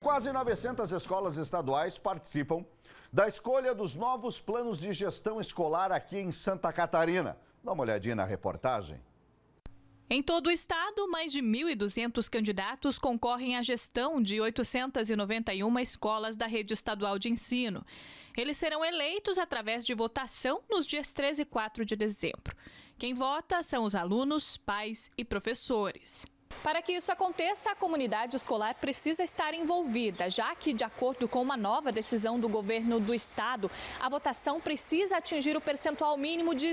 Quase 900 escolas estaduais participam da escolha dos novos planos de gestão escolar aqui em Santa Catarina. Dá uma olhadinha na reportagem. Em todo o estado, mais de 1.200 candidatos concorrem à gestão de 891 escolas da rede estadual de ensino. Eles serão eleitos através de votação nos dias 13 e 4 de dezembro. Quem vota são os alunos, pais e professores. Para que isso aconteça, a comunidade escolar precisa estar envolvida, já que, de acordo com uma nova decisão do governo do estado, a votação precisa atingir o percentual mínimo de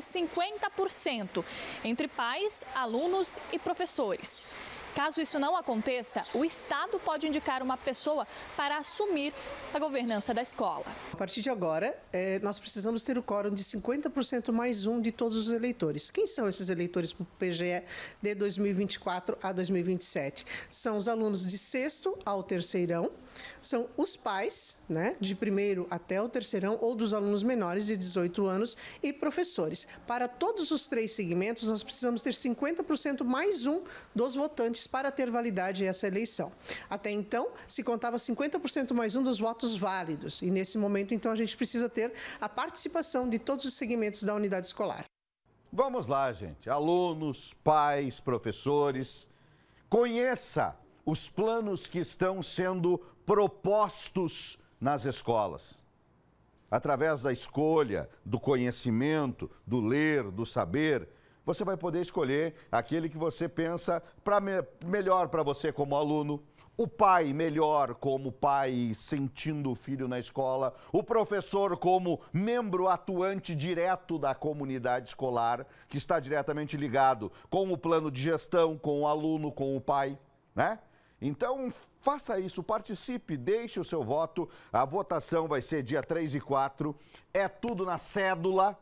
50% entre pais, alunos e professores. Caso isso não aconteça, o estado pode indicar uma pessoa para assumir a governança da escola. A partir de agora, nós precisamos ter o quórum de 50% mais um de todos os eleitores. Quem são esses eleitores para o PGE de 2024 a 2027? São os alunos de 6º ao 3º, são os pais, né, de 1º até o 3º, ou dos alunos menores de 18 anos e professores. Para todos os 3 segmentos, nós precisamos ter 50% mais um dos votantes para ter validade essa eleição. Até então, se contava 50% mais um dos votos válidos. E nesse momento, então, a gente precisa ter a participação de todos os segmentos da unidade escolar. Vamos lá, gente. Alunos, pais, professores, conheça os planos que estão sendo propostos nas escolas. Através da escolha, do conhecimento, do ler, do saber, você vai poder escolher aquele que você pensa melhor para você como aluno, o pai melhor como pai sentindo o filho na escola, o professor como membro atuante direto da comunidade escolar, que está diretamente ligado com o plano de gestão, com o aluno, com o pai, né? Então, faça isso, participe, deixe o seu voto. A votação vai ser dia 3 e 4. É tudo na cédula,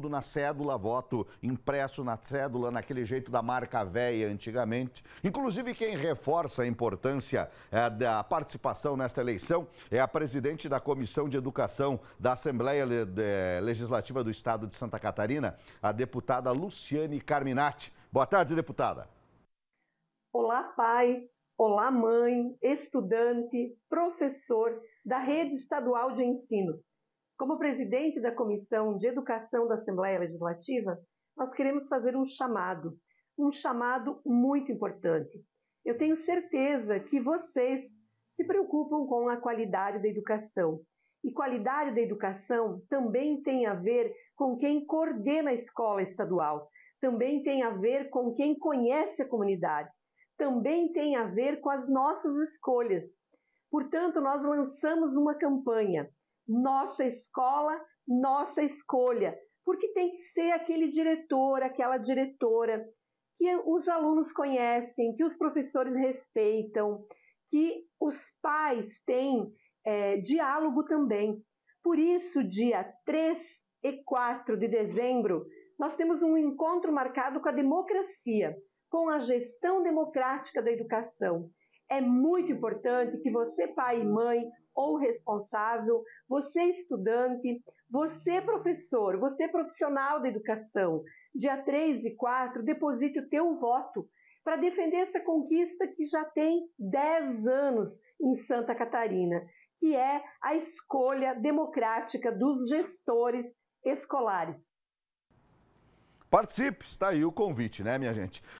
voto impresso na cédula, naquele jeito da marca véia antigamente. Inclusive, quem reforça a importância da participação nesta eleição é a presidente da Comissão de Educação da Assembleia Legislativa do Estado de Santa Catarina, a deputada Luciane Carminati. Boa tarde, deputada. Olá, pai. Olá, mãe, estudante, professor da Rede Estadual de Ensino. Como presidente da Comissão de Educação da Assembleia Legislativa, nós queremos fazer um chamado muito importante. Eu tenho certeza que vocês se preocupam com a qualidade da educação. E qualidade da educação também tem a ver com quem coordena a escola estadual, também tem a ver com quem conhece a comunidade. Também tem a ver com as nossas escolhas. Portanto, nós lançamos uma campanha, Nossa Escola, Nossa Escolha, porque tem que ser aquele diretor, aquela diretora que os alunos conhecem, que os professores respeitam, que os pais têm diálogo também. Por isso, dia 3 e 4 de dezembro, nós temos um encontro marcado com a democracia, com a gestão democrática da educação. É muito importante que você, pai e mãe, ou responsável, você estudante, você professor, você profissional da educação, dia 3 e 4, deposite o teu voto para defender essa conquista que já tem 10 anos em Santa Catarina, que é a escolha democrática dos gestores escolares. Participe, está aí o convite, né, minha gente?